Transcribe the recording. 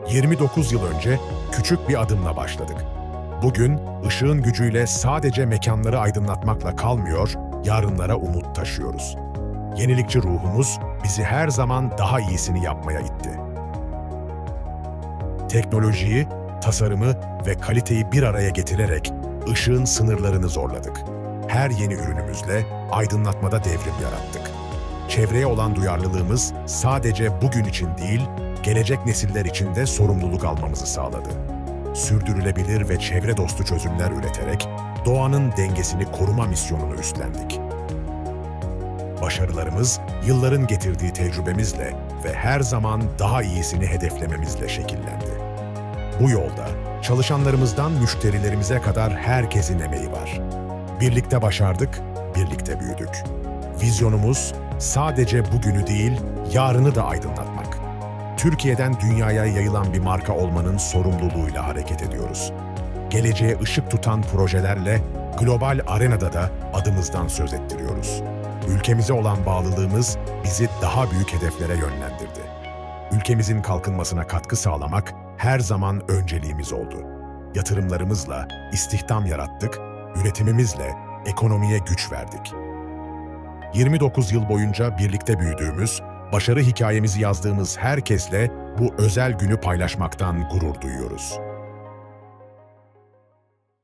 29 yıl önce küçük bir adımla başladık. Bugün ışığın gücüyle sadece mekanları aydınlatmakla kalmıyor, yarınlara umut taşıyoruz. Yenilikçi ruhumuz bizi her zaman daha iyisini yapmaya itti. Teknolojiyi, tasarımı ve kaliteyi bir araya getirerek ışığın sınırlarını zorladık. Her yeni ürünümüzle aydınlatmada devrim yarattık. Çevreye olan duyarlılığımız sadece bugün için değil, gelecek nesiller için de sorumluluk almamızı sağladı. Sürdürülebilir ve çevre dostu çözümler üreterek doğanın dengesini koruma misyonunu üstlendik. Başarılarımız, yılların getirdiği tecrübemizle ve her zaman daha iyisini hedeflememizle şekillendi. Bu yolda çalışanlarımızdan müşterilerimize kadar herkesin emeği var. Birlikte başardık, birlikte büyüdük. Vizyonumuz sadece bugünü değil, yarını da aydınlatmak. Türkiye'den dünyaya yayılan bir marka olmanın sorumluluğuyla hareket ediyoruz. Geleceğe ışık tutan projelerle global arenada da adımızdan söz ettiriyoruz. Ülkemize olan bağlılığımız bizi daha büyük hedeflere yönlendirdi. Ülkemizin kalkınmasına katkı sağlamak her zaman önceliğimiz oldu. Yatırımlarımızla istihdam yarattık, üretimimizle ekonomiye güç verdik. 29 yıl boyunca birlikte büyüdüğümüz, başarı hikayemizi yazdığımız herkesle bu özel günü paylaşmaktan gurur duyuyoruz.